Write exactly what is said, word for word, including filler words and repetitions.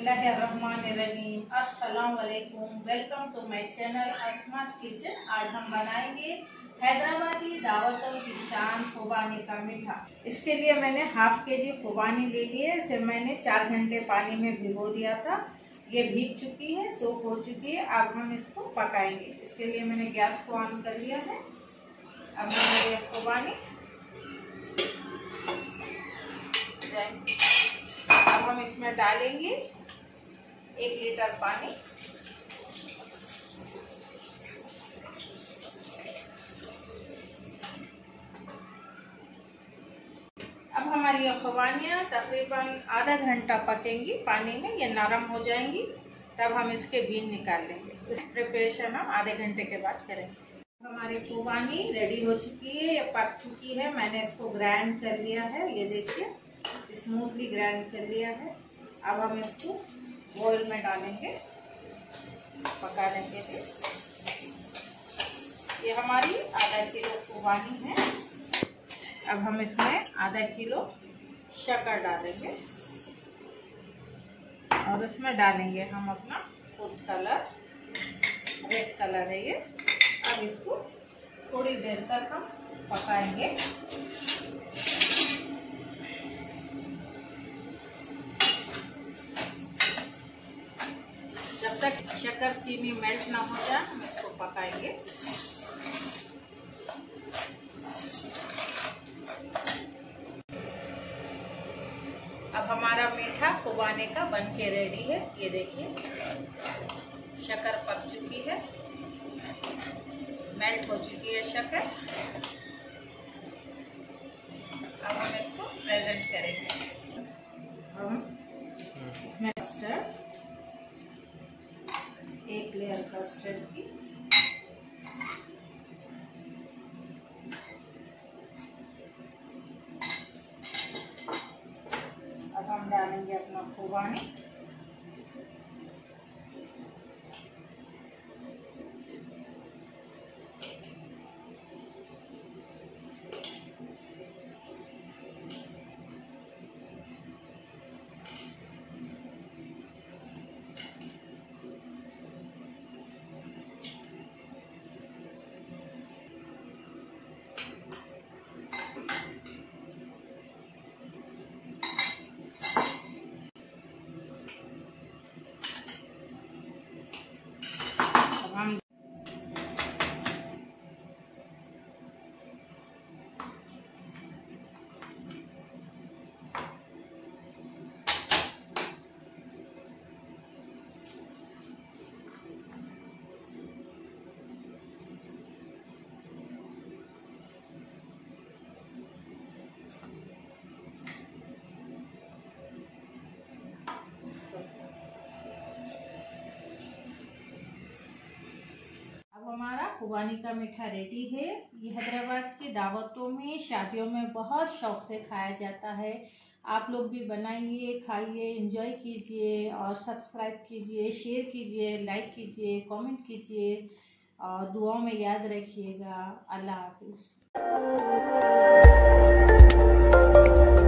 बिस्मिल्लाहिर्रहमानिर्रहीम। अस्सलाम वालेकुम। Welcome to my channel Asma's kitchen. आज हम बनाएंगे हैदराबादी दावतों की शान खुबानी का मीठा। इसके लिए मैंने हाफ के जी खुबानी ले ली है। इसे मैंने चार घंटे पानी में भिगो दिया था। ये भीग चुकी है, सोख हो चुकी है। अब हम इसको पकाएंगे। इसके लिए मैंने गैस को ऑन कर लिया है। अब हमारी खुबानी अब हम इसमें डालेंगे एक लीटर पानी। अब हमारी ये खुबानियाँ तकरीबन आधा घंटा पकेंगी पानी में, ये नरम हो जाएंगी। तब हम इसके बीन निकाल लेंगे। इस प्रिपरेशन हम आधे घंटे के बाद करेंगे। हमारी खुबानी रेडी हो चुकी है, ये पक चुकी है। मैंने इसको ग्राइंड कर लिया है, ये देखिए स्मूथली ग्राइंड कर लिया है। अब हम इसको बॉयल में डालेंगे पकाने के लिए। ये हमारी आधा किलो खुबानी है। अब हम इसमें आधा किलो शक्कर डालेंगे और इसमें डालेंगे हम अपना फूड कलर, रेड कलर है ये। अब इसको थोड़ी देर तक हम पकाएंगे। जब तक शक्कर चीनी मेल्ट ना हो जाए हम इसको पकाएंगे। अब हमारा मीठा खुबानी का बनके रेडी है। ये देखिए शक्कर पक चुकी है, मेल्ट हो चुकी है शक्कर। अब हम इसको प्रेजेंट करेंगे। हम इसमें कस्टर्ड, एक लेयर कस्टर्ड की, अब हम डालेंगे अपना खुबानी। हम हमारा खुबानी का मीठा रेडी है। ये हैदराबाद की दावतों में, शादियों में बहुत शौक से खाया जाता है। आप लोग भी बनाइए, खाइए, एंजॉय कीजिए और सब्सक्राइब कीजिए, शेयर कीजिए, लाइक कीजिए, कमेंट कीजिए और दुआओं में याद रखिएगा। अल्लाह हाफिज़।